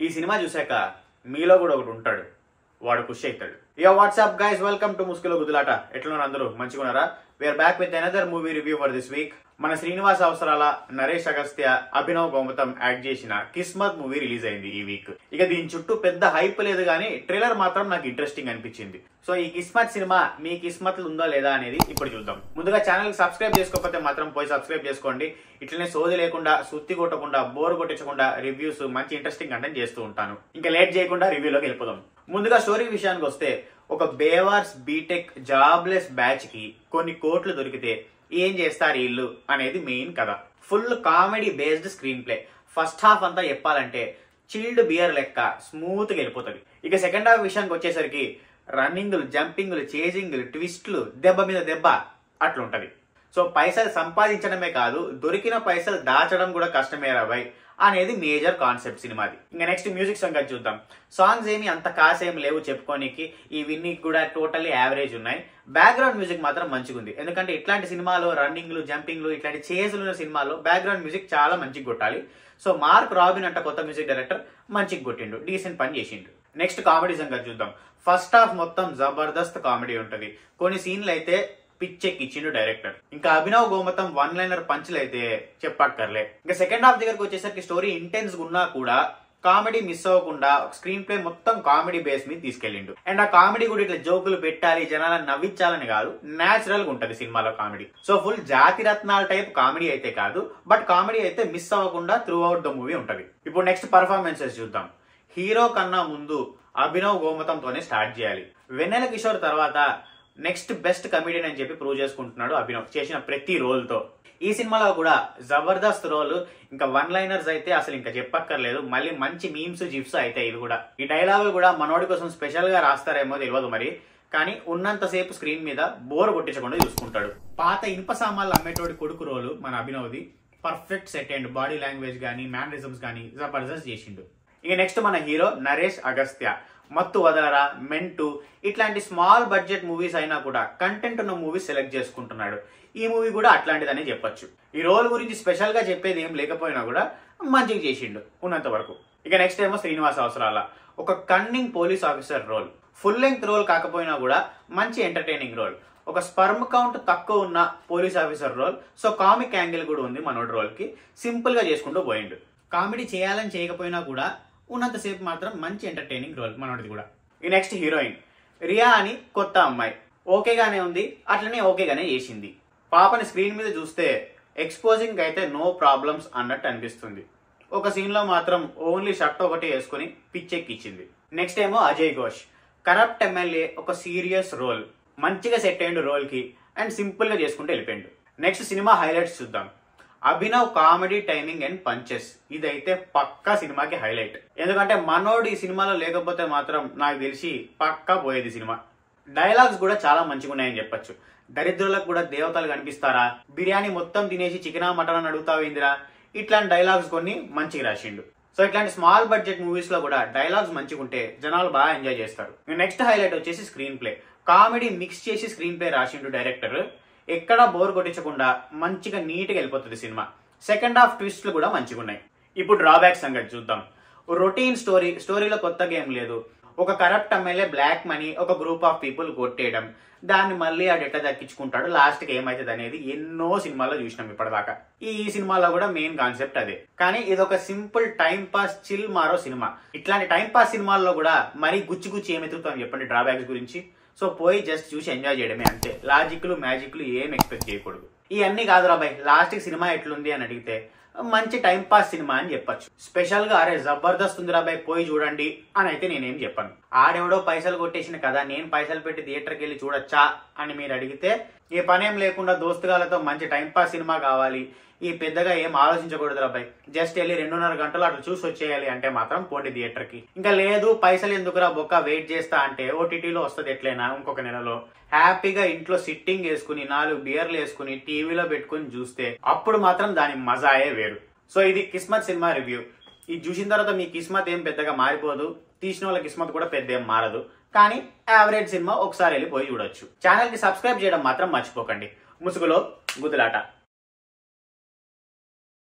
ఈ సినిమా చూసాక మీలో కూడా ఒకటి ఉంటాడు, వాడు ఖుషి అవుతాడు. Yo what's up guys, welcome to ముస్కులో గుద్దులాట. ఎట్లున్నారు అందరూ? మంచిగున్నారా? We're back with another movie review for this week. మన శ్రీనివాస్ అవసరాల, నరేష్ అగస్త్య, అభినవ్ గౌతమ్ యాక్ట్ చేసిన కిస్మత్ మూవీ రిలీజ్ అయింది ఈ వీక్. ఇక దీని చుట్టూ పెద్ద హైప్ లేదు కానీ ట్రైలర్ మాత్రం నాకు ఇంట్రెస్టింగ్ అనిపించింది. సో ఈ కిస్మత్ సినిమా మీ కిస్మత్ ఉందో లేదా అనేది ఇప్పుడు చూద్దాం. ముందుగా ఛానల్ కి సబ్స్క్రైబ్ చేసుకోకపోతే మాత్రం పోయి సబ్స్క్రైబ్ చేసుకోండి. ఇట్లనే సోది లేకుండా, సుత్తి కొట్టకుండా, బోర్ కొట్టించకుండా రివ్యూస్, మంచి ఇంట్రెస్టింగ్ కంటెంట్ చేస్తూ ఉంటాను. ఇంకా లేట్ చేయకుండా రివ్యూలోకి వెళ్ళిపోదాం. ముందుగా స్టోరీ విషయానికి వస్తే, ఒక బేవార్స్ బీటెక్ జాబ్లెస్ బ్యాచ్ కి కొన్ని కోట్లు దొరికితే ఏం చేస్తారు వీళ్ళు అనేది మెయిన్ కథ. Full comedy based screenplay. First half అంతా చెప్పాలంటే చిల్డ్ బియర్ లెక్క స్మూత్ గా వెళ్ళిపోతుంది. ఇక సెకండ్ హాఫ్ విషయానికి వచ్చేసరికి రన్నింగ్లు, జంపింగ్లు, చేజింగ్లు, ట్విస్ట్లు, దెబ్బ మీద దెబ్బ అట్లుంటది. సో పైసలు సంపాదించడమే కాదు, దొరికిన పైసలు దాచడం కూడా కష్టమే రాబాయ్ అనేది మేజర్ కాన్సెప్ట్ సినిమాది. ఇంకా నెక్స్ట్ మ్యూజిక్ సంగతి చూద్దాం. సాంగ్స్ ఏమి అంత కాసేం లేవు చెప్పుకోనికి, ఇవన్నీ కూడా టోటల్లీ యావరేజ్ ఉన్నాయి. బ్యాక్గ్రౌండ్ మ్యూజిక్ మాత్రం మంచిగా ఉంది. ఎందుకంటే ఇట్లాంటి సినిమాలో రన్నింగ్లు, జంపింగ్లు, ఇట్లాంటి చేజులు ఉన్న సినిమాలో బ్యాక్గ్రౌండ్ మ్యూజిక్ చాలా మంచిగా కొట్టాలి. సో మార్క్ రాబిన్ అంట కొత్త మ్యూజిక్ డైరెక్టర్ మంచిగా కొట్టిండు, డీసెంట్ పని చేసిండు. నెక్స్ట్ కామెడీ సంగతి చూద్దాం. ఫస్ట్ హాఫ్ మొత్తం జబర్దస్త్ కామెడీ ఉంటది. కొన్ని సీన్లు అయితే పిచ్చెక్కిచ్చిండు డైరెక్టర్. ఇంకా అభినవ్ గౌతమ్ వన్ లైనర్ పంచులు అయితే చెప్పక్కర్లే. ఇంకా సెకండ్ హాఫ్ దగ్గరకు వచ్చేసరికి స్టోరీ ఇంటెన్స్ ఉన్నా కూడా కామెడీ మిస్ అవ్వకుండా స్క్రీన్ ప్లే మొత్తం కామెడీ బేస్ మీద తీసుకెళ్లిండు. అండ్ ఆ కామెడీ కూడా ఇట్లా జోకులు పెట్టాలి, జనాలను నవ్వించాలని కాదు, నేచురల్ గా ఉంటది సినిమాలో కామెడీ. సో ఫుల్ జాతి రత్నాల టైప్ కామెడీ అయితే కాదు, బట్ కామెడీ అయితే మిస్ అవ్వకుండా త్రూ అవుట్ ద మూవీ ఉంటది. ఇప్పుడు నెక్స్ట్ పర్ఫార్మెన్సెస్ చూద్దాం. హీరో కన్నా ముందు అభినవ్ గౌతమ్ తోనే స్టార్ట్ చేయాలి. వెన్నెల కిషోర్ తర్వాత నెక్స్ట్ బెస్ట్ కమెడియన్ అని చెప్పి ప్రూవ్ చేసుకుంటున్నాడు అభినవ్ చేసిన ప్రతి రోల్ తో. ఈ సినిమాలో కూడా జబర్దస్త్ రోల్, ఇంకా వన్ లైనర్స్ అయితే అసలు ఇంకా చెప్పక్కర్లేదు. మళ్ళీ మంచి మీమ్స్, జిప్స్ అయితే ఇవి కూడా. ఈ డైలాగులు కూడా మనోడి కోసం స్పెషల్ గా రాస్తారేమో తెలియదు మరి, కానీ ఉన్నంతసేపు స్క్రీన్ మీద బోర్ కొట్టించకుండా చూసుకుంటాడు. పాత ఇనుప సామాన్లు అమ్మేటోడి కొడుకు రోలు మన అభినవ్ది perfect set and body language గానీ, మ్యానరిజమ్స్ గానీ జబర్దస్త్ చేసిండు. ఇక నెక్స్ట్ మన హీరో నరేష్ అగస్త్య. మత్తు వదలరా, మెంటు ఇట్లాంటి స్మాల్ బడ్జెట్ మూవీస్ అయినా కూడా కంటెంట్ ఉన్న మూవీస్ సెలెక్ట్ చేసుకుంటున్నాడు. ఈ మూవీ కూడా అట్లాంటిదని చెప్పొచ్చు. ఈ రోల్ గురించి స్పెషల్ గా చెప్పేది ఏం లేకపోయినా కూడా మంచిగా చేసిండు ఉన్నంత వరకు. ఇక నెక్స్ట్ ఏమో శ్రీనివాస్ అవసరాల. ఒక cunning police officer role. Full length role కాకపోయినా కూడా మంచి ఎంటర్టైనింగ్ రోల్. ఒక స్పర్మ్ కౌంట్ తక్కువ ఉన్న police officer role. So comic angle కూడా ఉంది మనోడి రోల్ కి. సింపుల్ గా చేసుకుంటూ పోయిండు. కామెడీ చేయాలని చేయకపోయినా కూడా ఉన్నంతసేపు మాత్రం మంచి ఎంటర్టైనింగ్ రోల్ మనోడిది కూడా. ఈ నెక్స్ట్ హీరోయిన్ రియా అని కొత్త అమ్మాయి. ఓకేగానే ఉంది, అట్లనే ఓకేగానే చేసింది. పాపని స్క్రీన్ మీద చూస్తే ఎక్స్పోజింగ్ అయితే నో ప్రాబ్లమ్స్ అన్నట్టు అనిపిస్తుంది. ఒక సీన్ లో మాత్రం ఓన్లీ షర్ట్ ఒకటి వేసుకుని పిచ్చెక్కిచ్చింది. నెక్స్ట్ ఏమో అజయ్ ఘోష్. కరప్ట్ ఎమ్మెల్యే, ఒక సీరియస్ రోల్. మంచిగా సెట్ అయ్యిండు రోల్ కి అండ్ సింపుల్ గా చేసుకుంటూ వెళ్ళిపోయిండు. నెక్స్ట్ సినిమా హైలైట్స్ చూద్దాం. Abhinav comedy, timing and punches. ఇదైతే పక్కా సినిమాకి హైలైట్. ఎందుకంటే మనోడు ఈ సినిమాలో లేకపోతే మాత్రం నాకు తెలిసి పక్కా పోయేది సినిమా. డైలాగ్స్ కూడా చాలా మంచిగా ఉన్నాయని చెప్పొచ్చు. దరిద్రులకు కూడా దేవతలు కనిపిస్తారా, బిర్యానీ మొత్తం తినేసి చికెనా మటన్ అని అడుగుతావేందిరా, ఇట్లాంటి డైలాగ్స్ కొన్ని మంచిగా రాసిండు. సో ఇట్లాంటి స్మాల్ బడ్జెట్ మూవీస్ లో కూడా డైలాగ్స్ మంచిగా ఉంటే జనాలు బాగా ఎంజాయ్ చేస్తారు. నెక్స్ట్ హైలైట్ వచ్చేసి స్క్రీన్ ప్లే. కామెడీ మిక్స్ చేసి స్క్రీన్ ప్లే రాసిండు డైరెక్టర్. ఎక్కడా బోర్ కొట్టించకుండా మంచిగా నీట్ గా వెళ్ళిపోతుంది సినిమా. సెకండ్ హాఫ్ ట్విస్ట్లు కూడా మంచిగా ఉన్నాయి. ఇప్పుడు డ్రాబ్యాక్ సంగతి చూద్దాం. రొటీన్ స్టోరీలో కొత్తగా ఏం లేదు. ఒక కరప్ట్ ఎమ్మెల్యే బ్లాక్ మనీ ఒక గ్రూప్ ఆఫ్ పీపుల్ కొట్టేయడం, దాన్ని మళ్ళీ ఆ డెట్ట దక్కించుకుంటాడు, లాస్ట్ కి ఏమైతుంది అనేది ఎన్నో సినిమాల్లో చూసినాం ఇప్పటిదాకా. ఈ సినిమాలో కూడా మెయిన్ కాన్సెప్ట్ అదే. కానీ ఇది ఒక సింపుల్ టైం పాస్ చిల్ మారో సినిమా. ఇట్లాంటి టైం పాస్ సినిమాల్లో కూడా మరీ గుచ్చి ఏం ఎదుగుతాం చెప్పండి డ్రాబ్యాక్స్ గురించి. సో పోయి జస్ట్ చూసి ఎంజాయ్ చేయడమే అంతే. లాజిక్లు, మ్యాజిక్లు ఏం ఎక్స్పెక్ట్ చేయకూడదు. ఇవన్నీ కాదు రాబాయ్, లాస్ట్ కి సినిమా ఎట్లుంది అని అడిగితే మంచి టైం పాస్ సినిమా అని చెప్పొచ్చు. స్పెషల్ గా అరే జబర్దస్త్ ఉంది రాబాయ్ పోయి చూడండి అని అయితే నేనేం చెప్పాను. ఆడెవడో పైసలు కొట్టేసిన కదా, నేను పైసలు పెట్టి థియేటర్కి వెళ్ళి చూడొచ్చా అని మీరు అడిగితే, ఏ పనేం లేకుండా దోస్తుగాలతో మంచి టైం పాస్ సినిమా కావాలి, ఈ పెద్దగా ఏం ఆలోచించకూడదు రాబాయ్, జస్ట్ వెళ్ళి 2.5 గంటలు అట్లా చూసి వచ్చేయాలి అంటే మాత్రం పోండి థియేటర్ కి. ఇంకా లేదు పైసలు ఎందుకురా బొక్క వెయిట్ చేస్తా అంటే ఓటీటీలో వస్తుంది ఎట్లయినా ఇంకొక నెలలో. హ్యాపీగా ఇంట్లో సిట్టింగ్ వేసుకుని 4 బియర్లు వేసుకుని టీవీలో పెట్టుకుని చూస్తే అప్పుడు మాత్రం దాని మజాయే వేరు. సో ఇది కిస్మత్ సినిమా రివ్యూ. ఇది చూసిన తర్వాత మీ కిస్మత్ ఏం పెద్దగా మారిపోదు, తీసిన వాళ్ళ కిస్మత్ కూడా పెద్ద ఏం మారదు. కానీ యావరేజ్ సినిమా ఒకసారి వెళ్ళి పోయి చూడొచ్చు. ఛానల్ కి సబ్స్క్రైబ్ చేయడం మాత్రం మర్చిపోకండి. ముసుగులో గుద్దులాట.